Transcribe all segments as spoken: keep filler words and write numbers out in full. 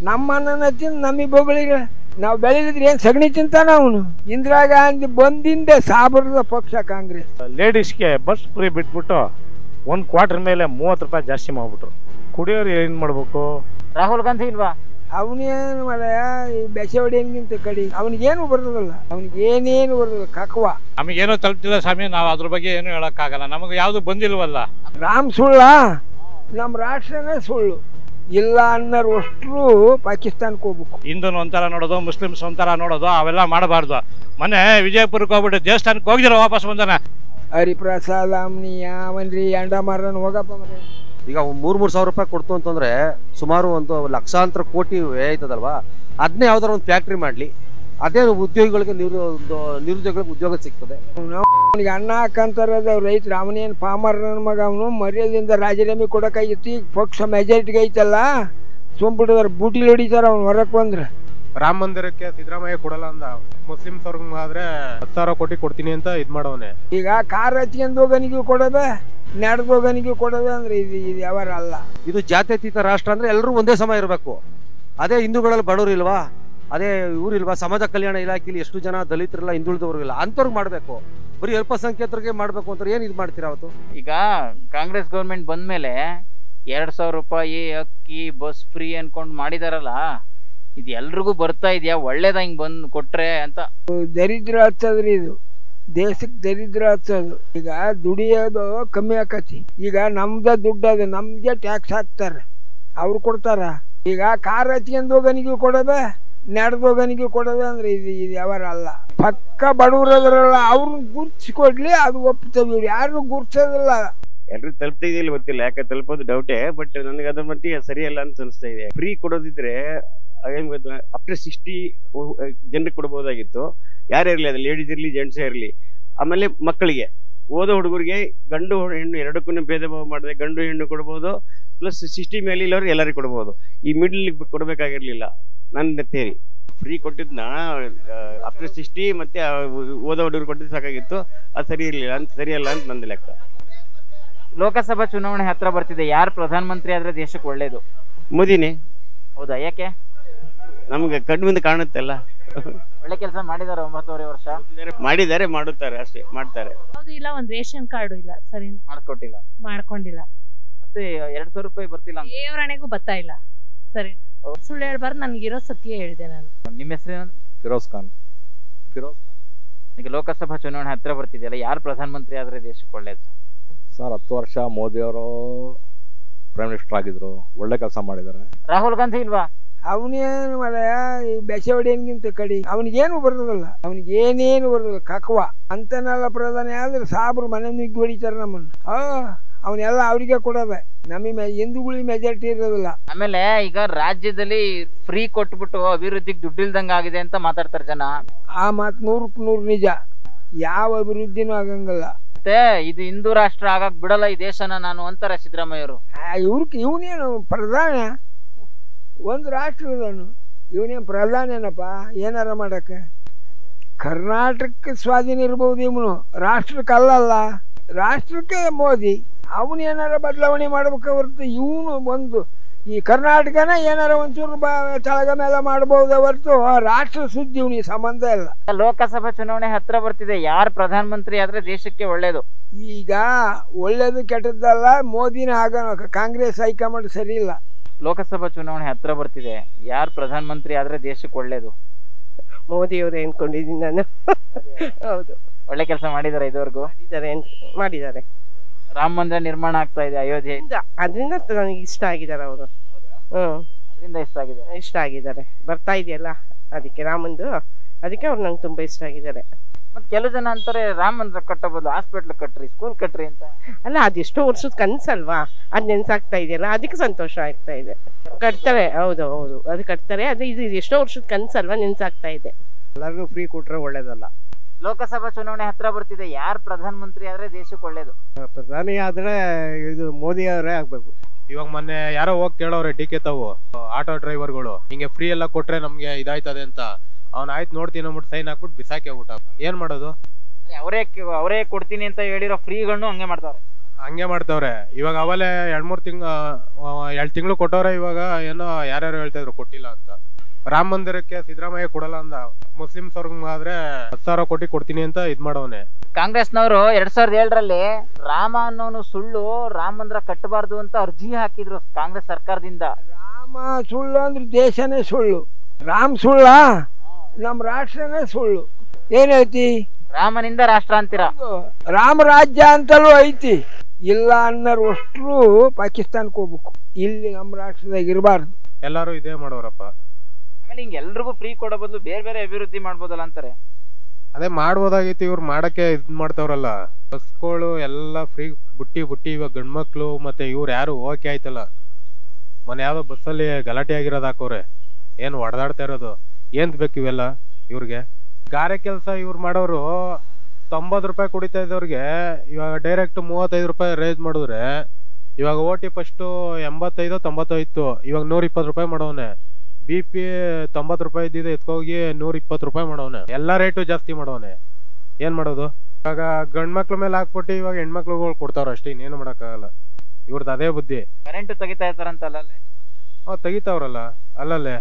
ನಮ್ಮನ್ನ ತಿಂದು ನಮಗೆ ಬೊಗಳಿಗ ನಾವು ಬೆಳೆದಿದ್ರೆ ಏನು ಸಗಣಿ ತಿಂತಾನ ಅವನು. ಇಂದಿರಾ ಗಾಂಧಿ ಬಂದಿಂದ ಸಾಬರದ ಪಕ್ಷ ಕಾಂಗ್ರೆಸ್. ಲೇಡೀಸ್ಗೆ ಬಸ್ ಫ್ರೀ ಬಿಟ್ಬಿಟ್ಟು ಒಂದು ಕ್ವಾರ್ಟರ್ ಮೇಲೆ ಮೂವತ್ತು ರೂಪಾಯಿ ಜಾಸ್ತಿ ಮಾಡ್ಬಿಟ್ರು. ಕುಡಿಯೋರು ಏನು ಮಾಡ್ಬೇಕು? ರಾಹುಲ್ ಗಾಂಧಿ ಇಲ್ವಾ? ಅವನೇನು ಮಾಡಯ ಈ ಬೆಸವಡಿಯಂಗಿಂತ ಕಡಿ ಅವನಿಗೇನು ಬರೋದಿಲ್ಲ, ಅವನಿಗೆ ಏನೇನು ಬರೋದಿಲ್ಲ ಕಕ್ವ. ನಮಗೇನು ತಲುಪ್ತಿಲ್ಲ ಸ್ವಾಮಿ, ನಾವು ಅದ್ರ ಬಗ್ಗೆ ಏನು ಹೇಳಕ್ಕಾಗಲ್ಲ, ನಮಗೆ ಯಾವುದು ಬಂದಿಲ್ವಲ್ಲ. ರಾಮ್ ಸುಳ್ಳ, ನಮ್ಮ ರಾಷ್ಟ್ರನೇ ಸುಳ್ಳು. ಇಲ್ಲ ಅನ್ನೋರು ಅಷ್ಟರು ಪಾಕಿಸ್ತಾನಕ್ಕೆ ಹೋಗ್ಬೇಕು. ಹಿಂದೂನು ಒಂಥರ ನೋಡೋದು, ಮುಸ್ಲಿಮ್ಸ್ ಒಂಥರ ನೋಡೋದು, ಅವೆಲ್ಲ ಮಾಡಬಾರ್ದು. ಮೊನ್ನೆ ವಿಜಯಪುರಕ್ಕೆ ಹೋಗ್ಬಿಟ್ಟು ದೇವಸ್ಥಾನಕ್ಕೆ ಹೋಗಿದ್ರು, ವಾಪಸ್ ಬಂದಾನೆ. ಹರಿಪ್ರಸಾದ್ ಅಮ್ನಿ ಅವನ್ರಿ ಅಂಡ ಮಾರನ್ ಹೋಗಪ್ಪ ಮರೆ. ಈಗ ಮೂರ್ ಮೂರ್ ಸಾವಿರ ರೂಪಾಯಿ ಕೊಡ್ತು ಅಂತಂದ್ರೆ ಸುಮಾರು ಒಂದು ಲಕ್ಷಾಂತರ ಕೋಟಿ ವ್ಯಯ ಆಯ್ತದಲ್ವಾ. ಅದನ್ನೇ ಯಾವ್ದಾರ ಒಂದು ಫ್ಯಾಕ್ಟ್ರಿ ಮಾಡ್ಲಿ, ಅದೇ ಉದ್ಯೋಗಿಗಳಿಗೆ ನಿರು ನಿರುದ್ಯೋಗಿಗಳಿಗೆ ಉದ್ಯೋಗ ಸಿಗ್ತದೆ. ಅವನಿಗೆ ಅನ್ನ ಹಾಕಂತಾರದ ರೈತರು, ಅವನೇನು ಫಾರ್ಮರ್ ನನ್ನ ಮಗ, ಅವನು ಮರ್ಯಾದೆಯಿಂದ ರಾಜೀನಾಮೆ ಕೊಡೋಕ್ಕಾಗಿತ್ತು. ಈಗ ಪಕ್ಷ ಮೆಜಾರಿಟಿಗೆ ಐತಲ್ಲ, ಸುಮ್ಬಿಟ್ಟಿದಾರೆ, ಬೂಟಿಲಿ ಹೊಡಿತಾರೆ ಅವ್ನು ಹೊರಕ್ಕೆ ಬಂದ್ರೆ. ರಾಮ ಮಂದಿರಕ್ಕೆ ಸಿದ್ದರಾಮಯ್ಯ ಕೊಡಲ್ಲ ಅಂದ, ಮುಸ್ಲಿಮ್ಸ್ ಅವ್ರಿಗೆ ಆದ್ರೆ ಹತ್ತು ಸಾವಿರ ಕೋಟಿ ಕೊಡ್ತೀನಿ ಅಂತ ಇದ್ ಮಾಡವನೆ. ಈಗ ಕಾರ್ ಹಚ್ಕೊಂಡ್ ಹೋಗನಿಗೂ ಕೊಡೋದೆ, ನಡೆದು ಹೋಗನಿಗೂ ಕೊಡೋದೆ ಅಂದ್ರೆ ಇದು ಇದು ಯಾವಾರ ಅಲ್ಲ. ಇದು ಜಾತ್ಯತೀತ ರಾಷ್ಟ್ರ ಅಂದ್ರೆ ಎಲ್ಲರೂ ಒಂದೇ ಸಮ ಇರಬೇಕು. ಅದೇ ಹಿಂದೂಗಳಲ್ಲಿ ಬಡವರು ಇಲ್ವಾ, ಅದೇ ಇವ್ರಿಲ್ವಾ, ಸಮಾಜ ಕಲ್ಯಾಣ ಇಲಾಖೆಯಲ್ಲಿ ಎಷ್ಟು ಜನ ದಲಿತರಿಲ್ಲ, ಹಿಂದುಳಿದವ್ರಿಲ್ಲ, ಅಂಥವ್ರಿಗೆ ಮಾಡಬೇಕು. ಬರೀ ಅಲ್ಪಸಂಖ್ಯಾತರಿಗೆ ಮಾಡಬೇಕು ಅಂತ ಏನ್ ಇದು ಮಾಡ್ತೀರಾ ಅವತ್ತು? ಈಗ ಕಾಂಗ್ರೆಸ್ ಗೌರ್ಮೆಂಟ್ ಬಂದ್ಮೇಲೆ ಎರಡ್ ಸಾವಿರ ರೂಪಾಯಿ ಅಕ್ಕಿ ಬಸ್ ಫ್ರೀ ಅನ್ಕೊಂಡ್ ಮಾಡಿದಾರಲ್ಲ, ಇದು ಎಲ್ರಿಗೂ ಬರ್ತಾ ಇದೆಯಾ? ಒಳ್ಳೇದ ಹಿಂಗ್ ಬಂದ್ ಕೊಟ್ರೆ ಅಂತ. ದರಿದ್ರ ಹಚ್ಚದ್ರಿ ಇದು, ದೇಶಕ್ಕೆ ದರಿದ್ರ ಹಚ್ಚೋದು. ಈಗ ದುಡಿಯೋದು ಕಮ್ಮಿ ಆಕತಿ. ಈಗ ನಮ್ದ ದುಡ್ಡು ಅದು, ನಮ್ಗೆ ಟ್ಯಾಕ್ಸ್ ಹಾಕ್ತಾರೆ, ಅವ್ರು ಕೊಡ್ತಾರ. ಈಗ ಕಾರ್ ಹಚ್ಕೊಂಡ್ ಹೋಗನಿಗೂ ಕೊಡೋದೆ, ನಡೆದು ಹೋಗನಿಗೂ ಕೊಡೋದೆ ಅಂದ್ರೆ ಇದು ಇದು ಯಾವಾರ ಅಲ್ಲ. ಪಕ್ಕ ಬಡವರದ್ರಲ್ಲ, ಅವ್ರನ್ನ ಗುರ್ತಿಸ್ಕೊಡ್ಲಿ, ಅದು ಒಪ್ತೇವೆ. ಇವ್ರು ಯಾರು ಗುರ್ಸೋದಿಲ್ಲ. ಎಲ್ರಿಗೂ ತಲುಪ್ತಿದೆಯಲ್ಲ ಗೊತ್ತಿಲ್ಲ, ಯಾಕೆ ತಲುಪೋದು ಡೌಟೇ. ಬಟ್ ನನಗೆ ಅದ್ರ ಮಟ್ಟಿಗೆ ಸರಿಯಲ್ಲ ಅಂತ ಅನಿಸ್ತಾ ಇದೆ. ಫ್ರೀ ಕೊಡೋದಿದ್ರೆ ಏನ್ ಗೊತ್ತಾ, ಅಪ್ ಟು ಸಿಕ್ಸ್ಟಿ ಜನರಿಗೆ ಕೊಡ್ಬೋದಾಗಿತ್ತು. ಯಾರೇ ಇರಲಿ, ಅದು ಲೇಡೀಸ್ ಇರಲಿ ಜೆಂಟ್ಸೇ ಇರಲಿ. ಆಮೇಲೆ ಮಕ್ಕಳಿಗೆ, ಓದೋ ಹುಡುಗರಿಗೆ ಗಂಡು ಹೆಣ್ಣು ಎರಡಕ್ಕೂ ಭೇದ ಭಾವ ಮಾಡಿದ್ರೆ ಗಂಡು ಹೆಣ್ಣು ಕೊಡ್ಬೋದು, ಪ್ಲಸ್ ಸಿಕ್ಸ್ಟಿ ಮೇಲೆ ಇಲ್ಲವ್ರು ಎಲ್ಲರಿಗೂ ಕೊಡ್ಬೋದು. ಈ ಮಿಡ್ಲ್ ಕೊಡಬೇಕಾಗಿರ್ಲಿಲ್ಲ ನನ್ನ ಥಿಯರಿ. ಫ್ರೀ ಕೊಟ್ಟಿದ್ನ ಅಪ್ ಟು ಸಿಕ್ಸ್ಟಿ ಮತ್ತೆ ಓದೋ ಹುಡುಗರು ಕೊಟ್ಟಿದ್ದು ಸಾಕಾಗಿತ್ತು. ಅದು ಸರಿ ಇರಲಿಲ್ಲ ಅಂತ, ಸರಿಯಲ್ಲ ಅಂತ ನಂದು ಲೆಕ್ಕ. ಲೋಕಸಭಾ ಚುನಾವಣೆ ಹತ್ರ ಬರ್ತಿದೆ, ಯಾರು ಪ್ರಧಾನ ಮಂತ್ರಿ ಆದ್ರೆ ದೇಶಕ್ಕೆ ಒಳ್ಳೇದು? ಮೋದಿನೇ. ಹೌದಾ? ಯಾಕೆ? ನಮ್ಗೆ ಕಣ್ಣಿಂದ ಕಾಣುತ್ತಲ್ಲ. ಒಳ್ಳೆ ಕೆಲಸ ಮಾಡಿದಾರೆ, ಒಂಬತ್ತುವರೆ ವರ್ಷ ಮಾಡಿದ್ದಾರೆ, ಮಾಡುತ್ತಾರೆ, ಅಷ್ಟೇ ಮಾಡ್ತಾರೆ. ಯಾವ್ದು ಇಲ್ಲ, ಒಂದ್ ರೇಷನ್ ಕಾರ್ಡು ಇಲ್ಲ, ಸರಿನಾ ಮಾಡಿಸ್ಕೊಟ್ಟಿಲ್ಲ, ಮಾಡ್ಕೊಂಡಿಲ್ಲ. ಮತ್ತೆ ಎರಡ್ ಸಾವಿರ ರೂಪಾಯಿ ಬರ್ತಿಲ್ಲ, ದೇವರಣೆಗೂ ಬರ್ತಾ ಇಲ್ಲ, ಸರಿನಾ? ಸುಳ್ಳು ಹೇಳ್ಬಾರ್ದು, ನನ್ಗಿರೋ ಸತ್ಯ ಹೇಳಿದೆ ನಾನು. ನಿಮ್ಮ ಹೆಸರೇನಂದ್ರೆ? ಫಿರೋಜ್ ಖಾನ್. ಫಿರೋಜ್ ಖಾನ್. ಈಗ ಲೋಕಸಭಾ ಚುನಾವಣೆ ಹತ್ರ ಬರ್ತಿದೆಯಲ್ಲ, ಯಾರು ಪ್ರಧಾನ ಮಂತ್ರಿ ಆದ್ರೆ ದೇಶಕ್ಕೆ ಒಳ್ಳೇದು? ಸರ್, ಹತ್ತು ವರ್ಷ ಮೋದಿ ಅವರು ಪ್ರೈಮ್ ಮಿನಿಸ್ಟರ್ ಆಗಿದ್ರು, ಒಳ್ಳೆ ಕೆಲಸ ಮಾಡಿದ್ದಾರೆ. ರಾಹುಲ್ ಗಾಂಧಿ ಇಲ್ವಾ? ಅವನೇನು ಮಾಡಯ ಈ ಬೆಸವಡಿಯನ್ಗಿಂತ ಕಡಿ ಅವನಿಗೇನು ಬರೋದಿಲ್ಲ, ಅವನಿಗೆ ಏನೇನು ಬರೋದಿಲ್ಲ ಕಕ್ವ. ಅಂತನೆಲ್ಲ ಪ್ರಧಾನಿ ಆದ್ರೆ ಸಾಬ್ರು ಮನೆ ನುಗ್ಗಿ ಹೊಡಿತಾರೆ ನಮ್ಮನ್ನು. ಆ ಅವನ್ನೆಲ್ಲ ಅವ್ರಿಗೆ ಕೊಡೋದೆ, ನಮಗೆ ಹಿಂದೂಗಳಿಗೆ ಮೆಜಾರಿಟಿ ಇರೋದಿಲ್ಲ. ಆಮೇಲೆ ಈಗ ರಾಜ್ಯದಲ್ಲಿ ಫ್ರೀ ಕೊಟ್ಬಿಟ್ಟು ಅಭಿವೃದ್ಧಿಗೆ ದುಡ್ಡಿಲ್ದಂಗ ಆಗಿದೆ ಅಂತ ಮಾತಾಡ್ತಾರೆ ಜನ. ಆ ಮಾತು ನೂರಕ್ಕೆ ನೂರು ನಿಜ. ಯಾವ ಅಭಿವೃದ್ಧಿನೂ ಆಗಂಗಿಲ್ಲ. ಮತ್ತೆ ಇದು ಹಿಂದೂ ರಾಷ್ಟ್ರ ಆಗಕ್ ಬಿಡಲ್ಲ ಈ ದೇಶನ ನಾನು ಅಂತಾರೆ ಸಿದ್ದರಾಮಯ್ಯವರು. ಇವ್ರಿಗೆ ಇವನೇನು ಪ್ರಧಾನ, ಒಂದು ರಾಷ್ಟ್ರದವನು, ಇವನೇನು ಪ್ರಧಾನೇನಪ್ಪ ಏನಾರ ಮಾಡಕ್ಕೆ? ಕರ್ನಾಟಕಕ್ಕೆ ಸ್ವಾಧೀನ ಇರ್ಬೋದು, ಇವನು ರಾಷ್ಟ್ರಕ್ಕೆ ಅಲ್ಲಲ್ಲ, ರಾಷ್ಟ್ರಕ್ಕೆ ಮೋದಿ. ಅವನು ಏನಾರ ಬದಲಾವಣೆ ಮಾಡ್ಬೇಕು ಹೊರತು ಇವನು ಒಂದು ಈ ಕರ್ನಾಟಕನ ಏನಾರ ಒಂಚೂರು ಬ ತಳಗ ಮೇಲೆ ಮಾಡ್ಬೋದು ಹೊರತು ರಾಷ್ಟ್ರ ಸುದ್ದಿ ಇವನಿಗೆ ಸಂಬಂಧ ಇಲ್ಲ. ಲೋಕಸಭಾ ಚುನಾವಣೆ ಹತ್ರ ಬರ್ತಿದೆ, ಯಾರು ಪ್ರಧಾನ ಮಂತ್ರಿ ಆದ್ರೆ ದೇಶಕ್ಕೆ ಒಳ್ಳೇದು? ಈಗ ಒಳ್ಳೇದು ಕೆಟ್ಟದ್ದಲ್ಲ, ಮೋದಿನ ಆಗ ಕಾಂಗ್ರೆಸ್ ಹೈಕಮಾಂಡ್ ಸರಿ ಇಲ್ಲ. ಲೋಕಸಭಾ ಚುನಾವಣೆ ಹತ್ರ ಬರ್ತಿದೆ, ಯಾರು ಪ್ರಧಾನ ಮಂತ್ರಿ ಆದ್ರೆ ದೇಶಕ್ಕೆ ಒಳ್ಳೇದು? ಮೋದಿಯವರು ಅನ್ಕೊಂಡಿದ್ದೀನಿ ನಾನು. ಹೌದು, ಒಳ್ಳೆ ಕೆಲಸ ಮಾಡಿದ್ದಾರೆ ಇದುವರೆಗೂ. ಮಾಡಿದ್ದಾರೆ ಮಾಡಿದ್ದಾರೆ ರಾಮ ಮಂದಿರ ನಿರ್ಮಾಣ ಆಗ್ತಾ ಇದೆ ಅಯೋಧ್ಯೆ, ಅದರಿಂದ ನನಗೆ ಇಷ್ಟ ಆಗಿದ್ದಾರೆ ಅವರು. ಹ್ಮ್, ಅದರಿಂದ ಇಷ್ಟ ಆಗಿದೆ, ಇಷ್ಟ ಆಗಿದ್ದಾರೆ. ಬರ್ತಾ ಇದೆಯಲ್ಲ ಅದಕ್ಕೆ ರಾಮಂದು, ಅದಕ್ಕೆ ಅವ್ರು ನಂಗೆ ತುಂಬಾ ಇಷ್ಟ ಆಗಿದ್ದಾರೆ. ಮತ್ತೆ ಕೆಲವು ಜನ ಅಂತಾರೆ ರಾಮ ಮಂದಿರ ಕಟ್ಟಬಹುದು, ಹಾಸ್ಪಿಟ್ಲ್ ಕಟ್ರಿ, ಸ್ಕೂಲ್ ಕಟ್ರಿ ಅಂತ. ಅಲ್ಲ, ಅದೆಷ್ಟೋ ವರ್ಷದ ಕನ್ಸಲ್ವಾ, ಅದ್ ನೆನ್ಸಾಗ್ತಾ ಇದೆಯಲ್ಲ, ಅದಕ್ಕೆ ಸಂತೋಷ ಆಗ್ತಾ ಇದೆ. ಕಟ್ತಾರೆ, ಹೌದು ಹೌದು, ಅದು ಕಟ್ತಾರೆ. ಅದು ಇದು ಎಷ್ಟೋ ವರ್ಷದ ಕನ್ಸಲ್ವಾ, ನೆನ್ಸಾಗ್ತಾ ಇದೆ. ಎಲ್ಲರಿಗೂ ಫ್ರೀ ಕೊಟ್ರೆ ಒಳ್ಳೇದಲ್ಲ. ಲೋಕಸಭಾ ಚುನಾವಣೆ ಹತ್ರ ಬರ್ತಿದೆ, ಯಾರು ಪ್ರಧಾನ ಮಂತ್ರಿ ಆದ್ರೆ ದೇಶಕ್ಕೆ ಒಳ್ಳೇದು? ಪ್ರಧಾನಿ ಆದ್ರೆ ಇದು ಮೋದಿ ಅವರೇ ಆಗ್ಬೇಕು. ಇವಾಗ ಮೊನ್ನೆ ಯಾರೋ ಹೋಗಿ ಕೇಳೋರೆ ಡಿ ಕೆ ತಾವು ಆಟೋ ಡ್ರೈವರ್ಗಳು, ಹಿಂಗೆ ಫ್ರೀ ಎಲ್ಲ ಕೊಟ್ರೆ ನಮ್ಗೆ ಇದಾಯ್ತದೆ ಅಂತ. ಅವ್ನ ಆಯ್ತು ನೋಡ್ತೀನಿ ಅಂದ್ಬಿಟ್ಟು ಸೈನ್ ಹಾಕ್ಬಿಟ್ಟು ಬಿಸಾಕಿ ಹೋಗ್ಬಿಟ್ಟ. ಏನ್ ಮಾಡೋದು? ಅವರೇ ಅವರೇ ಕೊಡ್ತೀನಿ ಅಂತ ಹೇಳಿರೋ ಫ್ರೀಗಳನ್ನು ಹಂಗೆ ಮಾಡ್ತಾರೆ. ಹಂಗೆ ಮಾಡ್ತವ್ರೆ. ಇವಾಗ ಅವಲೇ ಎರಡ್ ಮೂರ್ ತಿಂಗ್ ಎರಡ್ ತಿಂಗಳು ಕೊಟ್ಟವ್ರೆ. ಇವಾಗ ಏನೋ ಯಾರ್ಯಾರು ಹೇಳ್ತಾ ಇದ್ರು ಕೊಟ್ಟಿಲ್ಲ ಅಂತ. ರಾಮ ಮಂದಿರಕ್ಕೆ ಸಿದ್ದರಾಮಯ್ಯ ಕೊಡಲ್ಲ ಅಂದ, ಮುಸ್ಲಿಮ್ಸ್ ಅವ್ರಿಗೆ ಆದ್ರೆ ಹತ್ತು ಸಾವಿರ ಕೋಟಿ ಕೊಡ್ತೀನಿ ಅಂತ ಇದ್ ಮಾಡವನೆ. ಕಾಂಗ್ರೆಸ್ನವರು ಎರಡ್ ಸಾವಿರದ ಏಳರಲ್ಲಿ ರಾಮ ಅನ್ನೋನು ಸುಳ್ಳು, ರಾಮ ಮಂದಿರ ಕಟ್ಟಬಾರ್ದು ಅಂತ ಅರ್ಜಿ ಹಾಕಿದ್ರು ಕಾಂಗ್ರೆಸ್ ಸರ್ಕಾರದಿಂದ. ರಾಮ ಸುಳ್ಳು ಅಂದ್ರೆ ದೇಶನೇ ಸುಳ್ಳು, ರಾಮ್ ಸುಳ್ಳ ನಮ್ಮ ರಾಷ್ಟ್ರನೇ ಸುಳ್ಳು. ಏನ್ ಹೇಳ್ತಿ? ರಾಮನಿಂದ ರಾಷ್ಟ್ರ ಅಂತೀರಾ? ರಾಮ ರಾಜ್ಯ ಅಂತಲೂ ಐತಿ. ಇಲ್ಲ ಅನ್ನೋರು ಅಷ್ಟ್ರು ಪಾಕಿಸ್ತಾನಕ್ಕೆ ಹೋಗ್ಬೇಕು, ಇಲ್ಲಿ ನಮ್ಮ ರಾಷ್ಟ್ರದಾಗ ಇರಬಾರ್ದು. ಎಲ್ಲಾರು ಇದೇ ಮಾಡೋರಪ್ಪ. ಆಮೇಲೆ ಹಿಂಗೆ ಎಲ್ರಿಗೂ ಫ್ರೀ ಕೊಡೋ ಬದಲು ಬೇರೆ ಬೇರೆ ಅಭಿವೃದ್ಧಿ ಮಾಡ್ಬೋದಲ್ಲ ಅಂತಾರೆ. ಅದೇ ಮಾಡ್ಬೋದಾಗಿತ್ತು, ಇವ್ರು ಮಾಡಕ್ಕೆ ಇದ್ ಮಾಡ್ತಾವ್ರಲ್ಲ. ಬಸ್ಗಳು ಎಲ್ಲ ಫ್ರೀ ಬುಟ್ಟಿ ಬುಟ್ಟಿ. ಇವಾಗ ಗಂಡ್ಮಕ್ಳು ಮತ್ತೆ ಇವ್ರು ಯಾರು ಓಕೆ ಆಯ್ತಲ್ಲ. ಮೊನ್ನೆ ಯಾವ್ದೋ ಬಸ್ಸಲ್ಲಿ ಗಲಾಟೆ ಆಗಿರೋದು ಹಾಕೋರೆ, ಏನ್ ಹೊಡೆದಾಡ್ತಾ ಇರೋದು. ಏನ್ ಬೇಕು ಇವೆಲ್ಲ ಇವ್ರಿಗೆ? ಗಾರೆ ಕೆಲಸ ಇವ್ರು ಮಾಡೋರು ತೊಂಬತ್ತು ರೂಪಾಯಿ ಕುಡಿತಾ ಇದ್ದವ್ರಿಗೆ ಇವಾಗ ಡೈರೆಕ್ಟ್ ಮೂವತ್ತೈದು ರೂಪಾಯಿ ರೇಜ್ ಮಾಡಿದ್ರೆ, ಇವಾಗ ಓಟಿ ಫಸ್ಟು ಎಂಬತ್ತೈದು ತೊಂಬತ್ತೈತು, ಇವಾಗ ನೂರ ಇಪ್ಪತ್ತು ರೂಪಾಯಿ ಮಾಡೋನೆ. ಬಿ ಪಿ ತೊಂಬತ್ತು ರೂಪಾಯಿ ಇದ್ದಿದ್ದು ಎತ್ಕೋಗಿ ನೂರ ಇಪ್ಪತ್ತು ರೂಪಾಯಿ ಮಾಡೋನೆ. ಎಲ್ಲ ರೇಟು ಜಾಸ್ತಿ ಮಾಡೋನೆ. ಏನ್ ಮಾಡೋದು? ಇವಾಗ ಗಂಡ್ಮಕ್ಳ ಮೇಲೆ ಹಾಕ್ಬಿಟ್ಟು ಇವಾಗ ಹೆಣ್ಮಕ್ಳುಗಳು ಕೊಡ್ತಾವ್ರ ಅಷ್ಟೇ, ಇನ್ನೇನು ಮಾಡೋಕ್ಕಾಗಲ್ಲ. ಇವ್ರದ್ದು ಅದೇ ಬುದ್ಧಿ. ಕರೆಂಟ್ ತೆಗಿತಾ ಇರ್ತಾರಂತ ಅಲ್ಲಲ್ಲೇ? ಹ್ಞೂ ತೆಗಿತಾವ್ರಲ್ಲ ಅಲ್ಲಲ್ಲೇ.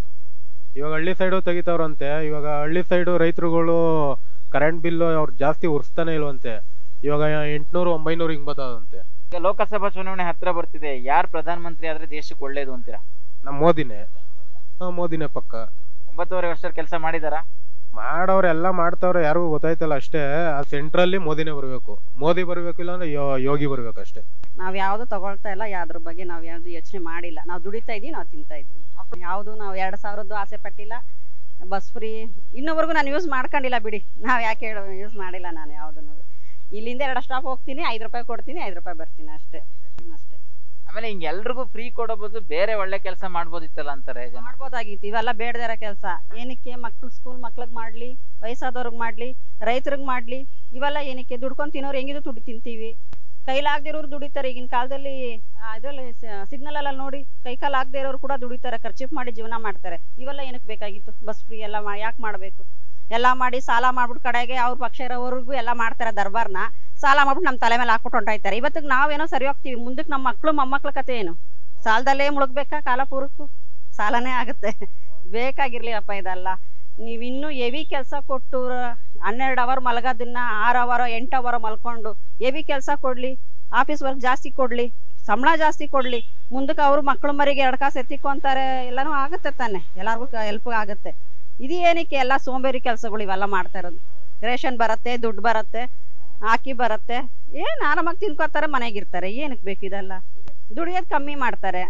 ಇವಾಗ ಹಳ್ಳಿ ಸೈಡು ತೆಗಿತಾವ್ರಂತೆ. ಇವಾಗ ಹಳ್ಳಿ ಸೈಡು ರೈತರುಗಳು ಕರೆಂಟ್ ಬಿಲ್ಲು ಅವ್ರು ಜಾಸ್ತಿ ಉರ್ಸ್ತಾನೆ ಇಲ್ವಂತೆ. ಇವಾಗ ಎಂಟ್ನೂರು ಒಂಬೈನೂರು ಹಿಂಗ್ ಬರ್ತದಂತೆ. ಈಗ ಲೋಕಸಭಾ ಚುನಾವಣೆ ಹತ್ರ ಬರ್ತಿದೆ, ಯಾರು ಪ್ರಧಾನ ಮಂತ್ರಿ ಆದ್ರೆ ದೇಶಕ್ಕೆ ಒಳ್ಳೇದು ಅಂತೀರಾ? ನಮ್ಮ ಮೋದಿನೇ. ಹಾ ಮೋದಿನೇ ಪಕ್ಕ. ಒಂಬತ್ತುವರೆ ವರ್ಷ ಕೆಲಸ ಮಾಡಿದಾರ? ಮಾಡೋರು ಎಲ್ಲ ಮಾಡ್ತಾವ್ರೆ, ಯಾರಿಗೂ ಗೊತ್ತಾಯ್ತಲ್ಲ ಅಷ್ಟೇ. ಆ ಸೆಂಟ್ರಲ್ಲಿ ಮೋದಿನೇ ಬರ್ಬೇಕು. ಮೋದಿ ಬರ್ಬೇಕು, ಇಲ್ಲ ಅಂದ್ರೆ ಯೋಗಿ ಬರ್ಬೇಕು ಅಷ್ಟೇ. ನಾವ್ ಯಾವ್ದು ತಗೊಳ್ತಾ ಇಲ್ಲ, ಯಾವ್ದ್ರ ಬಗ್ಗೆ ನಾವ್ ಯಾವ್ದು ಯೋಚನೆ ಮಾಡಿಲ್ಲ. ನಾವು ದುಡಿತಾ ಇದೀವಿ, ನಾವು ತಿಂತಾ ಇದೀವಿ. ಯಾವ್ದು ನಾವು ಎರಡ್ ಸಾವಿರದ್ದು ಆಸೆ ಪಟ್ಟಿಲ್ಲ. ಬಸ್ ಫ್ರೀ ಇನ್ನೊವರೆಗೂ ನಾನು ಯೂಸ್ ಮಾಡ್ಕೊಂಡಿಲ್ಲ ಬಿಡಿ. ನಾವ್ ಯಾಕೆ ಹೇಳೋ ಯೂಸ್ ಮಾಡಿಲ್ಲ ನಾನು ಯಾವ್ದನ್ನು. ಇಲ್ಲಿಂದ ಎರಡು ಸ್ಟಾಪ್ ಹೋಗ್ತೀನಿ, ಐದು ರೂಪಾಯಿ ಕೊಡ್ತೀನಿ, ಐದು ರೂಪಾಯಿ ಬರ್ತೀನಿ ಅಷ್ಟೇ ಅಷ್ಟೇ. ಆಮೇಲೆ ಹಿಂಗೆ ಎಲ್ರಿಗೂ ಫ್ರೀ ಕೊಡೋ ಬದಲು ಬೇರೆ ಒಳ್ಳೆ ಕೆಲಸ ಮಾಡ್ಬೋದಿತ್ತಲ್ಲ ಅಂತಾರೆ ಜನ. ಮಾಡ್ಬೋದಾಗಿತ್ತು. ಇವೆಲ್ಲ ಬೇಡದಿರೋ ಕೆಲಸ ಏನಕ್ಕೆ? ಮಕ್ಳು ಸ್ಕೂಲ್ ಮಕ್ಳಿಗೆ ಮಾಡ್ಲಿ, ವಯಸ್ಸಾದವ್ರಿಗೆ ಮಾಡ್ಲಿ, ರೈತರಿಗೆ ಮಾಡ್ಲಿ. ಇವೆಲ್ಲ ಏನಕ್ಕೆ? ದುಡ್ಕೊಂಡು ತಿನ್ನೋರು ಹೆಂಗಿದ್ರು ದುಡ್ಡು ತಿಂತೀವಿ. ಕೈಲಾಗದಿರೋರು ದುಡಿತಾರೆ. ಈಗಿನ ಕಾಲದಲ್ಲಿ ಇದರಲ್ಲಿ ಸಿಗ್ನಲ್ ಎಲ್ಲ ನೋಡಿ ಕೈ ಕಾಲು ಆಗದೆ ಇರೋರು ಕೂಡ ದುಡಿತಾರೆ, ಖರ್ಚಿಪ್ ಮಾಡಿ ಜೀವನ ಮಾಡ್ತಾರೆ. ಇವೆಲ್ಲ ಏನಕ್ಕೆ ಬೇಕಾಗಿತ್ತು? ಬಸ್ ಫ್ರೀ ಎಲ್ಲ ಯಾಕೆ ಮಾಡಬೇಕು? ಎಲ್ಲ ಮಾಡಿ ಸಾಲ ಮಾಡ್ಬಿಟ್ಟು ಕಡೆಗೆ ಅವ್ರ ಪಕ್ಷ ಇರೋವರೆಗೂ ಎಲ್ಲ ಮಾಡ್ತಾರೆ. ದರ್ಬಾರ್ನ ಸಾಲ ಮಾಡ್ಬಿಟ್ಟು ನಮ್ಮ ತಲೆ ಮೇಲೆ ಹಾಕ್ಬಿಟ್ಟು ಹೊಂಟಾಯ್ತಾರೆ. ಇವತ್ತಿಗೆ ನಾವೇನೋ ಸರಿ ಹೋಗ್ತೀವಿ, ಮುಂದಕ್ಕೆ ನಮ್ಮ ಮಕ್ಕಳು ಮೊಮ್ಮಕ್ಳ ಕತೆ ಏನು? ಸಾಲದಲ್ಲೇ ಮುಳುಗ್ಬೇಕಾ? ಕಾಲ ಪೂರಕ್ಕೂ ಸಾಲನೇ ಆಗುತ್ತೆ. ಬೇಕಾಗಿರ್ಲಿಲ್ಲಪ್ಪ ಇದೆಲ್ಲ. ನೀವು ಇನ್ನೂ ಹೆವಿ ಕೆಲಸ ಕೊಟ್ಟು ಹನ್ನೆರಡು ಅವರ್ ಮಲಗೋದನ್ನ ಆರು ಅವರ್ ಎಂಟು ಅವರ್ ಮಲ್ಕೊಂಡು ಹೆವಿ ಕೆಲಸ ಕೊಡ್ಲಿ, ಆಫೀಸ್ ವರ್ಕ್ ಜಾಸ್ತಿ ಕೊಡ್ಲಿ, ಸಂಬಳ ಜಾಸ್ತಿ ಕೊಡ್ಲಿ. ಮುಂದಕ್ಕೆ ಅವ್ರು ಮಕ್ಕಳು ಮರಿಗೆ ಎರಡು ಕಾಸು ಎತ್ತಿಕೊಂತಾರೆ, ಎಲ್ಲನೂ ಆಗುತ್ತೆ ತಾನೆ, ಎಲ್ಲರಿಗೂ ಹೆಲ್ಪ್ ಆಗುತ್ತೆ. ಇದು ಏನಕ್ಕೆ? ಎಲ್ಲ ಸೋಂಬೇರಿ ಕೆಲಸಗಳು ಇವೆಲ್ಲ ಮಾಡ್ತಾ ಇರೋದು. ರೇಷನ್ ಬರುತ್ತೆ, ದುಡ್ಡು ಬರುತ್ತೆ, ಹಾಕಿ ಬರುತ್ತೆ, ಏನ್ ಆರಾಮಾಗಿ ತಿನ್ಕೋತಾರೆ, ಮನೆಗಿರ್ತಾರೆ. ಏನಕ್ಕೆ ಬೇಕು ಇದೆಲ್ಲ? ದುಡಿಯೋದು ಕಮ್ಮಿ ಮಾಡ್ತಾರೆ.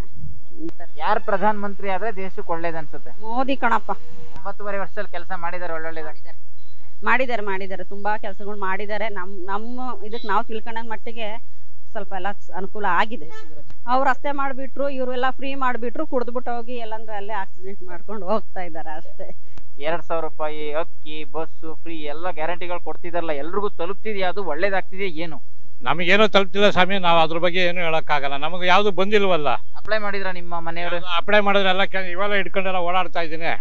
ಯಾರು ಪ್ರಧಾನ ಮಂತ್ರಿ ಆದ್ರೆ ದೇಶಕ್ಕೆ ಒಳ್ಳೇದ್ ಅನ್ಸುತ್ತೆ? ಮೋದಿ ಕಣಪ್ಪ. ಒಂಬತ್ತುವರೆ ವರ್ಷದಲ್ಲಿ ಕೆಲಸ ಮಾಡಿದಾರೆ, ಒಳ್ಳೊಳ್ಳೆದಾಗಿದ್ದಾರೆ. ಮಾಡಿದ್ದಾರೆ ಮಾಡಿದ್ದಾರೆ ತುಂಬಾ ಕೆಲಸಗಳು ಮಾಡಿದ್ದಾರೆ. ನಮ್ ನಮ್ಮ ಇದಕ್ಕೆ ನಾವು ತಿಳ್ಕೊಂಡ ಮಟ್ಟಿಗೆ ಸ್ವಲ್ಪ ಎಲ್ಲ ಅನುಕೂಲ ಆಗಿದೆ. ಅವ್ರು ರಸ್ತೆ ಮಾಡಿಬಿಟ್ರು, ಇವರೆಲ್ಲ ಫ್ರೀ ಮಾಡಿಬಿಟ್ರು, ಕುಡಿದ್ಬಿಟ್ಟು ಹೋಗಿ ಎಲ್ಲಂದ್ರೆ ಅಲ್ಲೇ ಆಕ್ಸಿಡೆಂಟ್ ಮಾಡ್ಕೊಂಡು ಹೋಗ್ತಾ ಇದ್ದಾರೆ ಅಷ್ಟೇ. ಎರಡ್ ಸಾವಿರ ರೂಪಾಯಿ ಅಕ್ಕಿ, ಬಸ್ಸು ಫ್ರೀ ಎಲ್ಲ ಗ್ಯಾರಂಟಿಗಳು ಕೊಡ್ತಿದಾರಲ್ಲ, ಎಲ್ರಿಗೂ ತಲುಪ್ತಿದ್ಯಾ? ಅದು ಒಳ್ಳೇದಾಗ್ತಿದೆಯಾ ಏನು? ನಮಗೇನು ತಲುಪ್ತಿಲ್ಲ ಸ್ವಾಮಿ, ನಾವು ಅದ್ರ ಬಗ್ಗೆ ಏನು ಹೇಳಕ್ಕಾಗಲ್ಲ. ನಮಗೆ ಯಾವ್ದು ಬಂದಿಲ್ವಲ್ಲ. ಅಪ್ಲೈ ಮಾಡಿದ್ರ ನಿಮ್ಮ ಮನೆಯವರು? ಅಪ್ಲೈ ಮಾಡಿದ್ರೆಲ್ಲ ಇವೆಲ್ಲ ಹಿಡ್ಕೊಂಡೆಲ್ಲ ಓಡಾಡ್ತಾ ಇದ್ದೀನಿ.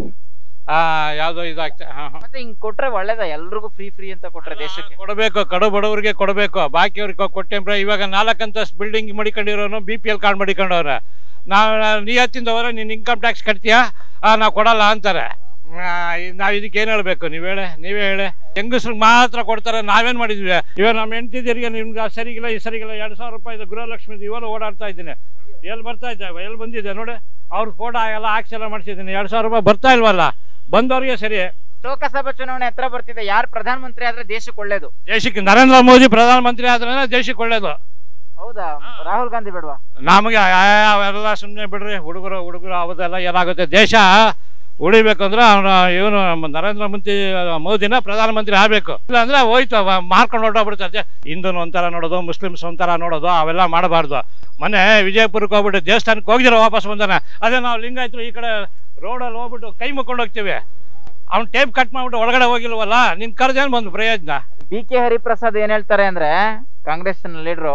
ಆ ಯಾವ್ದೋ ಇದಾಗ್ತಾ. ಮತ್ತೆ ಹಿಂಗ್ ಕೊಟ್ರೆ ಒಳ್ಳೇದ? ಎಲ್ರಿಗೂ ಫ್ರೀ ಫ್ರೀ ಅಂತ ಕೊಟ್ರೆ ದೇಶಕ್ಕೆ ಕೊಡಬೇಕು, ಕಡು ಬಡವರಿಗೆ ಕೊಡಬೇಕು. ಬಾಕಿಯವ್ರಿಗೆ ಕೊಟ್ಟೆ ಇವಾಗ ನಾಲ್ಕು ಅಂತಸ್ತು ಬಿಲ್ಡಿಂಗ್ ಮಡಿಕೊಂಡಿರೋನು ಬಿ ಪಿ ಎಲ್ ಕಾರ್ಡ್ ಮಡಿಕೊಂಡವ್ರೆ. ನಾವು ನಿಯತ್ತಿಂದವ್ರೆ ನೀನು ಇನ್ಕಮ್ ಟ್ಯಾಕ್ಸ್ ಕಟ್ತೀಯಾ, ನಾವು ಕೊಡಲ್ಲ ಅಂತಾರೆ. ನಾವ್ ಇದಕ್ಕೆ ಏನ್ ಹೇಳ್ಬೇಕು? ನೀವ್ ಹೇಳಿ, ನೀವೇ ಹೇಳಿ. ಹೆಂಗಸ್ರಿಗೆ ಮಾತ್ರ ಕೊಡ್ತಾರೆ, ನಾವೇನ್ ಮಾಡಿದ್ವಿ? ಇವಾಗ ನಮ್ಮ ಹೆಂಡತಿದರಿಗೆ ನಿಮ್ಗೆ ಸರಿಗಿಲ್ಲ, ಈ ಸರಿಗಿಲ್ಲ, ಎರಡ್ ಸಾವಿರ ರೂಪಾಯಿ ಗೃಹಲಕ್ಷ್ಮಿ ಇವೆಲ್ಲ ಓಡಾಡ್ತಾ ಇದ್ದೀನಿ. ಎಲ್ಲಿ ಬರ್ತಾ ಇದ್ದಾವೆ? ಎಲ್ಲಿ ಬಂದಿದೆ ನೋಡಿ, ಅವ್ರ ಫೋಟೋ ಎಲ್ಲ ಹಾಕ್ಸಿ ಎಲ್ಲ ಮಾಡಿಸಿದ್ದೀನಿ. ಎರಡ್ ಸಾವಿರ ರೂಪಾಯಿ ಬರ್ತಾ ಇಲ್ವಲ್ಲ, ಬಂದವ್ರಿಗೆ ಸರಿ. ಲೋಕಸಭಾ ಚುನಾವಣೆ ಹತ್ರ ಬರ್ತಿದೆ, ಯಾರು ಪ್ರಧಾನ ಮಂತ್ರಿ ಆದ್ರೆ ದೇಶಕ್ಕೆ ಒಳ್ಳೇದು? ದೇಶಕ್ಕೆ ನರೇಂದ್ರ ಮೋದಿ ಪ್ರಧಾನ ಮಂತ್ರಿ ಆದ್ರೆ ದೇಶಕ್ಕೆ ಒಳ್ಳೇದು. ಹೌದಾ? ರಾಹುಲ್ ಗಾಂಧಿ ಬೇಡವಾ? ನಮಗೆ ಅವೆಲ್ಲ ಸುಮ್ಮನೆ ಬಿಡ್ರಿ. ಹುಡುಗರು ಹುಡುಗರು ಅವದೆಲ್ಲ ಏನಾಗುತ್ತೆ? ದೇಶ ಉಳಿಬೇಕಂದ್ರೆ ಅವನು ಇವನು ನರೇಂದ್ರ ಮಂತ್ರಿ ಮೋದಿನ ಪ್ರಧಾನ ಮಂತ್ರಿ ಆಗ್ಬೇಕು. ಇಲ್ಲಾಂದ್ರೆ ಹೋಯ್ತು, ಮಾರ್ಕೊಂಡು ಹೊರಟೋಗ್ಬಿಡ್ತಾರೆ. ಹಿಂದೂನು ಒಂಥರ ನೋಡೋದು, ಮುಸ್ಲಿಮ್ಸ್ ಒಂಥರ ನೋಡೋದು, ಅವೆಲ್ಲ ಮಾಡಬಾರ್ದು. ಮೊನ್ನೆ ವಿಜಯಪುರಕ್ಕೆ ಹೋಗ್ಬಿಟ್ಟು ದೇವಸ್ಥಾನಕ್ಕೆ ಹೋಗಿದ್ರು, ವಾಪಸ್ ಬಂದಾನೆ. ಅದೇ ನಾವು ಲಿಂಗಾಯತರು ಈ ಕಡೆ ರೋಡಲ್ಲಿ ಹೋಗ್ಬಿಟ್ಟು ಕೈ ಮುಕ್ಕೊಂಡು ಹೋಗ್ತೀವಿ. ಅವ್ನು ಟೇಪ್ ಕಟ್ ಮಾಡ್ಬಿಟ್ಟು ಒಳಗಡೆ ಹೋಗಿಲ್ವಲ್ಲ, ನಿನ್ ಕರ್ದೇನು ಬಂದು ಪ್ರಯೋಜನ? ಬಿ ಕೆ ಹರಿಪ್ರಸಾದ್ ಏನ್ ಹೇಳ್ತಾರೆ ಅಂದ್ರೆ, ಕಾಂಗ್ರೆಸ್ ಲೀಡರು,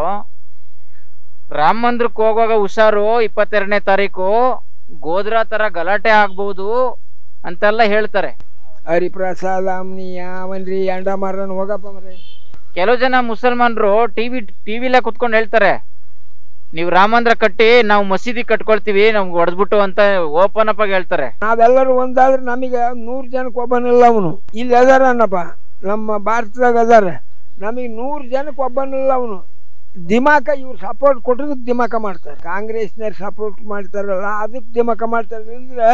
ರಾಮ ಮಂದಿರಕ್ಕೆ ಹೋಗುವಾಗ ಹುಷಾರು, ಇಪ್ಪತ್ತೆರಡನೇ ತಾರೀಕು ಗೋಧ್ರಾ ತರ ಗಲಾಟೆ ಆಗ್ಬಹುದು ಅಂತೆಲ್ಲ ಹೇಳ್ತಾರೆ. ಹರಿಪ್ರಸಾದ್ ಅಮ್ನಿ ಯಾವನ್ರಿ ಅಂಡ ಮಾರನ್ ಹೋಗಪ್ಪ ಮರ್ರಿ. ಕೆಲವು ಜನ ಮುಸಲ್ಮಾನರು ಟಿವಿ ಟಿವಿಲೇ ಕುತ್ಕೊಂಡು ಹೇಳ್ತಾರೆ, ನೀವು ರಾಮ ಮಂದಿರ ಕಟ್ಟಿ ನಾವು ಮಸೀದಿ ಕಟ್ಕೊಳ್ತೀವಿ, ನಮ್ಗೆ ಹೊಡೆದ್ಬಿಟ್ಟು ಅಂತ ಓಪನ್ ಅಪ್ ಆಗಿ ಹೇಳ್ತಾರೆ. ನಾವೆಲ್ಲರೂ ಒಂದಾದ್ರೆ ನಮಗೆ ನೂರು ಜನಕ್ಕೆ ಒಬ್ಬನಿಲ್ಲ ಅವನು. ಇಲ್ಲಿ ಅದಾರ ಅನ್ನಪ್ಪ, ನಮ್ಮ ಭಾರತದಾಗ ಅದಾರ, ನಮಗೆ ನೂರು ಜನಕ್ಕೆ ಒಬ್ಬನಿಲ್ಲ ಅವನು. ದಿಮಾಕ ಇವ್ರು ಸಪೋರ್ಟ್ ಕೊಟ್ಟದಕ್ಕೆ ದಿಮಾಕ ಮಾಡ್ತಾರೆ. ಕಾಂಗ್ರೆಸ್ನವ್ರು ಸಪೋರ್ಟ್ ಮಾಡ್ತಾರಲ್ಲ ಅದಕ್ಕೆ ದಿಮಾಕ ಮಾಡ್ತಾರೆ ಅಂದ್ರೆ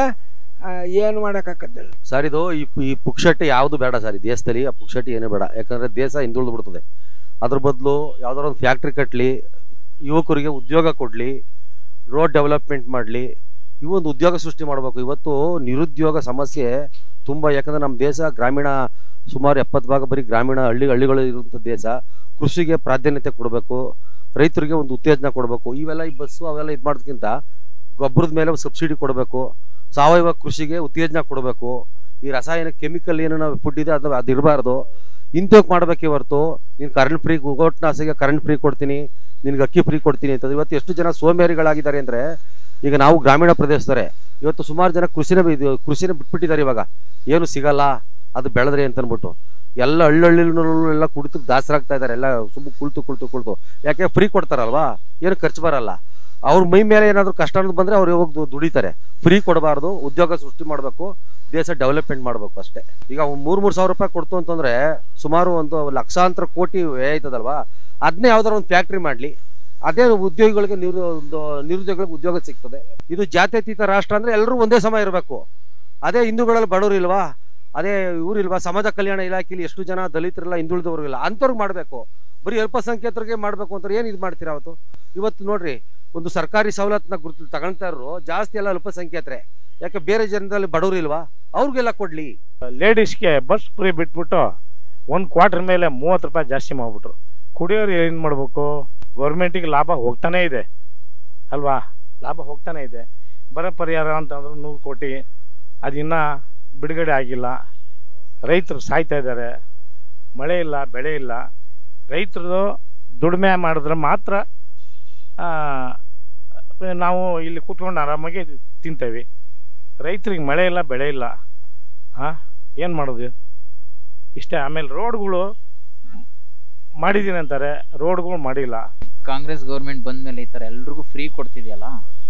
ಏನು ಮಾಡೋಕ್ಕಾಗತ್ತಲ್ಲ ಸರ್. ಇದು ಈ ಈ ಪುಕ್ಷಟ್ಟಿ ಯಾವುದು ಬೇಡ ಸರ್, ಈ ದೇಶದಲ್ಲಿ ಆ ಪುಕ್ಷಟ್ಟಿ ಏನೇ ಬೇಡ. ಯಾಕಂದ್ರೆ ದೇಶ ಹಿಂದುಳಿದು ಬಿಡ್ತದೆ. ಅದ್ರ ಬದಲು ಯಾವ್ದಾರ ಒಂದು ಫ್ಯಾಕ್ಟ್ರಿ ಕಟ್ಟಲಿ, ಯುವಕರಿಗೆ ಉದ್ಯೋಗ ಕೊಡಲಿ, ರೋಡ್ ಡೆವಲಪ್ಮೆಂಟ್ ಮಾಡಲಿ, ಇವೊಂದು ಉದ್ಯೋಗ ಸೃಷ್ಟಿ ಮಾಡಬೇಕು. ಇವತ್ತು ನಿರುದ್ಯೋಗ ಸಮಸ್ಯೆ ತುಂಬ. ಯಾಕಂದ್ರೆ ನಮ್ಮ ದೇಶ ಗ್ರಾಮೀಣ, ಸುಮಾರು ಎಪ್ಪತ್ತು ಭಾಗ ಬರೀ ಗ್ರಾಮೀಣ ಹಳ್ಳಿ ಹಳ್ಳಿಗಳು ಇರುವಂಥ ದೇಶ. ಕೃಷಿಗೆ ಪ್ರಾಧಾನ್ಯತೆ ಕೊಡಬೇಕು, ರೈತರಿಗೆ ಒಂದು ಉತ್ತೇಜನ ಕೊಡಬೇಕು. ಇವೆಲ್ಲ ಈ ಬಸ್ಸು ಅವೆಲ್ಲ ಇದು ಮಾಡೋದಕ್ಕಿಂತ ಗೊಬ್ಬರದ ಮೇಲೆ ಸಬ್ಸಿಡಿ ಕೊಡಬೇಕು, ಸಾವಯವ ಕೃಷಿಗೆ ಉತ್ತೇಜನ ಕೊಡಬೇಕು. ಈ ರಾಸಾಯನಿಕ ಕೆಮಿಕಲ್ ಏನು ನಾವು ಫುಡ್ ಇದೆ ಅದು ಅದು ಇರಬಾರ್ದು. ಇಂಥಕ್ಕೆ ಮಾಡಬೇಕೇ ಹೊರತು ನೀನು ಕರೆಂಟ್ ಫ್ರೀ, ಗೋಟ್ನಾಸಿಗೆ ಕರೆಂಟ್ ಫ್ರೀ ಕೊಡ್ತೀನಿ, ನಿನ್ಗೆ ಅಕ್ಕಿ ಫ್ರೀ ಕೊಡ್ತೀನಿ ಅಂತ. ಇವತ್ತು ಎಷ್ಟು ಜನ ಸೋಂಬೇರಿಗಳಾಗಿದ್ದಾರೆ ಅಂದರೆ, ಈಗ ನಾವು ಗ್ರಾಮೀಣ ಪ್ರದೇಶದವರೇ, ಇವತ್ತು ಸುಮಾರು ಜನ ಕೃಷಿನೇ ಇದು ಕೃಷಿನೇ ಬಿಟ್ಬಿಟ್ಟಿದ್ದಾರೆ. ಇವಾಗ ಏನು ಸಿಗಲ್ಲ ಅದು ಬೆಳೆದ್ರಿ ಅಂತ ಅಂದ್ಬಿಟ್ಟು ಎಲ್ಲ ಹಳ್ಳಹಳ್ಳಿನೆಲ್ಲ ಕುಡಿತು ದಾಸರಾಗ್ತಾ ಇದ್ದಾರೆ. ಎಲ್ಲ ಸುಮ್ಮನೆ ಕುಳಿತು ಕುಳಿತು ಕುಳಿತು ಯಾಕೆ ಫ್ರೀ ಕೊಡ್ತಾರಲ್ವಾ, ಏನು ಖರ್ಚು ಬರಲ್ಲ. ಅವ್ರ ಮೈ ಮೇಲೆ ಏನಾದರೂ ಕಷ್ಟ ಅನ್ನೋದು ಬಂದರೆ ಅವ್ರು ಹೋಗಿ ದುಡಿತಾರೆ. ಫ್ರೀ ಕೊಡಬಾರ್ದು, ಉದ್ಯೋಗ ಸೃಷ್ಟಿ ಮಾಡಬೇಕು, ದೇಶ ಡೆವಲಪ್ಮೆಂಟ್ ಮಾಡಬೇಕು ಅಷ್ಟೇ. ಈಗ ಮೂರು ಮೂರು ಸಾವಿರ ರೂಪಾಯಿ ಕೊಡ್ತು ಅಂತಂದರೆ ಸುಮಾರು ಒಂದು ಲಕ್ಷಾಂತರ ಕೋಟಿ ವ್ಯಯ ಆಯ್ತದಲ್ವಾ. ಅದನ್ನೇ ಯಾವ್ದಾರು ಒಂದು ಫ್ಯಾಕ್ಟ್ರಿ ಮಾಡಲಿ, ಅದೇ ಉದ್ಯೋಗಿಗಳಿಗೆ ನಿರು ನಿರುದ್ಯೋಗಿಗಳಿಗೆ ಉದ್ಯೋಗ ಸಿಗ್ತದೆ. ಇದು ಜಾತ್ಯತೀತ ರಾಷ್ಟ್ರ ಅಂದರೆ ಎಲ್ಲರೂ ಒಂದೇ ಸಮ ಇರಬೇಕು. ಅದೇ ಹಿಂದೂಗಳಲ್ಲಿ ಬಡವರು ಇಲ್ವಾ, ಅದೇ ಇವರಿಲ್ವಾ, ಸಮಾಜ ಕಲ್ಯಾಣ ಇಲಾಖೆಯಲ್ಲಿ ಎಷ್ಟು ಜನ ದಲಿತರೆಲ್ಲ ಹಿಂದುಳಿದವರು ಇಲ್ಲ, ಅಂಥವ್ರಿಗೆ ಮಾಡಬೇಕು. ಬರೀ ಅಲ್ಪಸಂಖ್ಯಾತರಿಗೆ ಮಾಡಬೇಕು ಅಂತಾರೆ. ಏನು ಇದು ಮಾಡ್ತೀರಾ ಅವತ್ತು? ಇವತ್ತು ನೋಡ್ರಿ, ಒಂದು ಸರ್ಕಾರಿ ಸವಲತ್ತನ್ನ ಗುರುತು ತಗೊಳ್ತಾ ಇರೋ ಜಾಸ್ತಿ ಎಲ್ಲ ಅಲ್ಪಸಂಖ್ಯಾತರೆ. ಯಾಕೆ ಬೇರೆ ಜನರಲ್ಲಿ ಬಡವರು ಇಲ್ವಾ, ಅವ್ರಿಗೆಲ್ಲ ಕೊಡ್ಲಿ. ಲೇಡೀಸ್ಗೆ ಬಸ್ ಫ್ರೀ ಬಿಟ್ಬಿಟ್ಟು ಒಂದು ಕ್ವಾರ್ಟರ್ ಮೇಲೆ ಮೂವತ್ತು ರೂಪಾಯಿ ಜಾಸ್ತಿ ಮಾಡ್ಬಿಟ್ರು. ಕುಡಿಯೋರು ಏನು ಮಾಡಬೇಕು? ಗೌರ್ಮೆಂಟಿಗೆ ಲಾಭ ಹೋಗ್ತಾನೆ ಇದೆ ಅಲ್ವಾ, ಲಾಭ ಹೋಗ್ತಾನೆ ಇದೆ. ಬರ ಪರಿಹಾರ ಅಂತಂದ್ರೆ ನೂರು ಕೋಟಿ ಅದಿನ್ನ ಬಿಡುಗಡೆ ಆಗಿಲ್ಲ. ರೈತರು ಸಾಯ್ತಾ ಇದ್ದಾರೆ, ಮಳೆ ಇಲ್ಲ, ಬೆಳೆ ಇಲ್ಲ. ರೈತರು ದುಡಿಮೆ ಮಾಡಿದ್ರೆ ಮಾತ್ರ ನಾವು ಇಲ್ಲಿ ಕೂತ್ಕೊಂಡು ಆರಾಮಾಗಿ ತಿಂತೇವೆ. ರೈತರಿಗೆ ಮಳೆ ಇಲ್ಲ, ಬೆಳೆ ಇಲ್ಲ, ಹಾಂ ಏನು ಮಾಡೋದು ಇಷ್ಟೇ. ಆಮೇಲೆ ರೋಡ್ಗಳು ಮಾಡಿದ್ದೀನಿ ಅಂತಾರೆ, ರೋಡ್ಗಳು ಮಾಡಿಲ್ಲ. ಕಾಂಗ್ರೆಸ್ ಗೌರ್ಮೆಂಟ್ ಬಂದ ಮೇಲೆ ಈ ಥರ ಎಲ್ರಿಗೂ ಫ್ರೀ ಕೊಡ್ತಿದೆಯಲ್ಲ,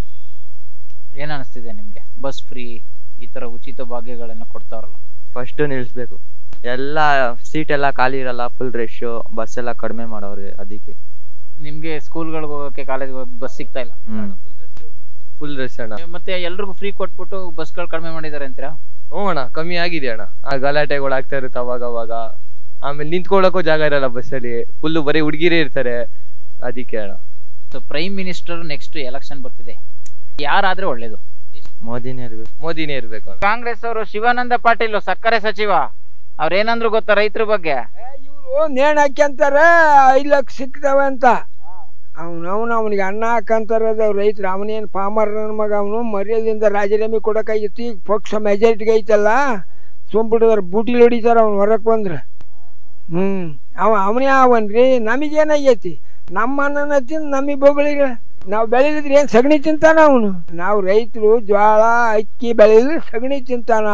ಏನು ಅನಿಸ್ತಿದೆ ನಿಮಗೆ? ಬಸ್ ಫ್ರೀ, ಈ ಥರ ಉಚಿತ ಭಾಗ್ಯಗಳನ್ನು ಕೊಡ್ತಾವ್ರಲ್ಲ. ಫಸ್ಟು ನಿಲ್ಲಿಸ್ಬೇಕು. ಎಲ್ಲ ಸೀಟ್ ಎಲ್ಲ ಖಾಲಿ ಇರಲ್ಲ, ಫುಲ್ ರಶ್ಶು, ಬಸ್ ಎಲ್ಲ ಕಡಿಮೆ ಮಾಡೋರು. ಅದಕ್ಕೆ ನಿಮಗೆ ಸ್ಕೂಲ್ಗಳಿಗೆ ಹೋಗೋಕ್ಕೆ, ಕಾಲೇಜ್ಗೆ ಹೋಗೋಕ್ಕೆ ಬಸ್ ಸಿಗ್ತಾ ಇಲ್ಲ. ಫುಲ್ ರಶ್ ಅಣ್ಣ. ಮತ್ತೆ ಎಲ್ರಿಗೂ ಫ್ರೀ ಕೊಟ್ಬಿಟ್ಟು ಬಸ್ಗಳು ಕಡಿಮೆ ಮಾಡಿದ್ದಾರೆ ಅಂತೀರಾ? ಹ್ಞೂ ಅಣ್ಣ, ಕಮ್ಮಿ ಆಗಿದೆ ಅಣ್ಣ. ಆ ಗಲಾಟೆಗಳು ಆಗ್ತಾ ಇರುತ್ತೆ ಅವಾಗ ಅವಾಗ. ಆಮೇಲೆ ನಿಂತ್ಕೊಳ್ಳೋಕ್ಕೂ ಜಾಗ ಇರಲ್ಲ ಬಸ್ಸಲ್ಲಿ, ಫುಲ್ಲು ಬರೀ ಹುಡುಗಿರೇ ಇರ್ತಾರೆ. ಅದಕ್ಕೆ ಅಣ್ಣ. So prime minister next election ಬರ್ತಿದೆ, ಯಾರಾದ್ರೆ ಒಳ್ಳೇದು? ಮೋದಿನೇ ಇರ್ಬೇಕು. ಮೋದಿನೇ ಇರ್ಬೇಕು. ಕಾಂಗ್ರೆಸ್ ಅವರು ಶಿವಾನಂದ ಪಾಟೀಲ್ ಸಕ್ಕರೆ ಸಚಿವ, ಅವ್ರೇನಂದ್ರು ಗೊತ್ತಾ ರೈತರ ಬಗ್ಗೆ? ಇವರು ನೇಣು ಹಾಕ್ಯಂತಾರೆ ಐದು ಲಕ್ಷ ಸಿಗ್ತವೆ ಅಂತ. ಅವನು ಅವನು ಅವನಿಗೆ ಅನ್ನ ಹಾಕಂತಾರೆ ರೈತರು. ಅವನೇನು ಪಾಮರ್ ನನ್ನ ಮಗ, ಅವನು ಮರ್ಯಾದೆಯಿಂದ ರಾಜೀನಾಮೆ ಕೊಡೋಕ್ಕಾಗಿತ್ತು. ಈಗ ಪಕ್ಷ ಮೆಜಾರಿಟಿಗೆ ಐತಲ್ಲ, ಸುಮ್ಬಿಟ್ಟಿದಾರೆ, ಬೂಟಿಲಿ ಹೊಡಿತಾರೆ ಅವ್ನು ಹೊರಕ್ಕೆ ಬಂದ್ರೆ. ಹ್ಞೂ ಅವ ಅವನೇ ಅವನ್ರಿ. ನಮಗೇನಾಗೈತಿ? ನಮ್ಮ ಅನ್ನನ ತಿಂದು ನಮಗೆ ಬೊಗಳಿರ. ನಾವು ಬೆಳೆದಿದ್ರೆ ಏನು ಸಗಣಿ ತಿಂತಾನ ಅವನು? ನಾವು ರೈತರು ಜೋಳ ಅಕ್ಕಿ ಬೆಳೆದ್ರೆ ಸಗಣಿ ತಿಂತಾನ.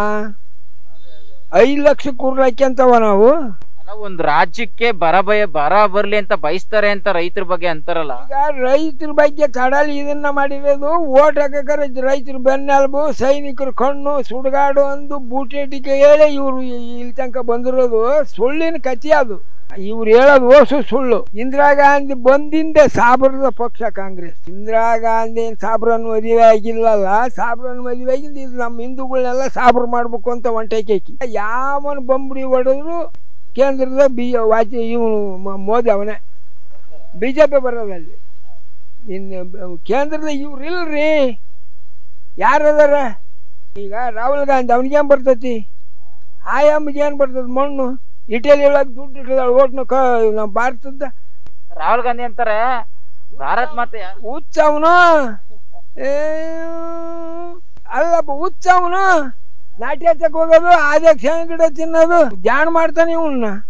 ಐದು ಲಕ್ಷ ಕುರ್ರ ಹಾಕ್ಯಂತವ ನಾವು. ಒಂದು ರಾಜ್ಯಕ್ಕೆ ಬರ ಭಯ ಬರ ಬರ್ಲಿ ಅಂತ ಬಯಸ್ತಾರೆ ಅಂತ ರೈತರ ಬಗ್ಗೆ ಅಂತಾರಲ್ಲ. ಈಗ ರೈತರ ಬಗ್ಗೆ ತಡಲಿ ಇದನ್ನ ಮಾಡಿರೋದು ಓಟ್ ಹಾಕಕ್ಕಾರ ರೈತರ ಬೆನ್ನೆಲುಬು, ಸೈನಿಕರು ಕಣ್ಣು ಸುಡುಗಾಡು ಅಂದು ಬೂಟೇಟಿಕೆ ಹೇಳಿ ಇವರು ಇಲ್ಲಿ ತನಕ ಬಂದಿರೋದು ಸುಳ್ಳಿನ ಕಥೆ ಅದು. ಇವ್ರು ಹೇಳೋದು ಓಸು ಸುಳ್ಳು. ಇಂದಿರಾ ಗಾಂಧಿ ಬಂದಿಂದ ಸಾಬ್ರದ ಪಕ್ಷ ಕಾಂಗ್ರೆಸ್. ಇಂದಿರಾ ಗಾಂಧಿ ಸಾಬ್ರನ್ ಮದುವೆ ಆಗಿಲ್ಲಲ್ಲ, ಸಾಬ್ರನ್ ಮದುವೆ ಆಗಿಂದ ಇದು ನಮ್ಮ ಹಿಂದೂಗಳನ್ನೆಲ್ಲ ಸಾಬ್ರು ಮಾಡ್ಬೇಕು ಅಂತ ಒಂಟೈಕಿ. ಯಾವನ್ ಬಂಬುಡಿ ಹೊಡೆದ್ರು ಕೇಂದ್ರದ ಬಿ ವಾಜಿ ಇವನು ಮೋದಿ ಅವನೇ, ಬಿ ಜೆ ಪಿ ಬರೋದಲ್ಲಿ. ಇನ್ನು ಕೇಂದ್ರದ ಇವ್ರು ಇಲ್ರಿ, ಯಾರದಾರ? ಈಗ ರಾಹುಲ್ ಗಾಂಧಿ ಅವನಿಗೇನು ಬರ್ತೈತಿ? ಆಯಮ್ಮಗೆ ಏನು ಬರ್ತದೆ? ಮಣ್ಣು ಇಟಲಿ ಒಳಗೆ ದುಡ್ಡು ಇಟ್ಟಿದ್ದಾಳೆ ಓಟ್ನು ಕ ನಮ್ಮ ಭಾರತದ. ರಾಹುಲ್ ಗಾಂಧಿ ಅಂತಾರೆ ಭಾರತ್ ಮಾತೆ ಹುಚ್ಚ ಅವನು. ಅಲ್ಲಪ್ಪ ಹುಚ್ಚ ಅವನು. ನಾಟಿ ಹಚ್ಚಕ್ ಹೋಗೋದು, ಆದ್ಯಾಗ ಶೇಂಗ ಗಿಡ ತಿನ್ನೋದು, ಜಾಣ ಮಾಡ್ತಾನೆ ಇವನ್ನ.